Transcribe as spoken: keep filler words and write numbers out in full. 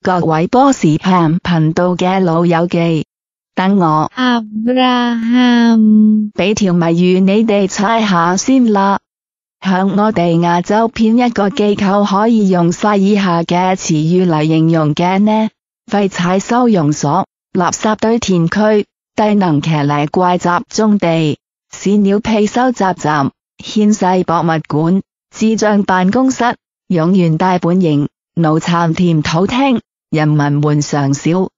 各位波士頻頻道嘅老友記，等我 Abraham 俾條謎語你哋猜下先啦。向我哋亞洲邊一個機構可以用晒以下嘅詞語嚟形容嘅呢？廢柴收容所、垃圾堆填區、低能騎呢怪集中地、屎尿屁收集站、獻世博物館、智障辦公室、勇源大本營、腦殘甜土廳、人民門常少。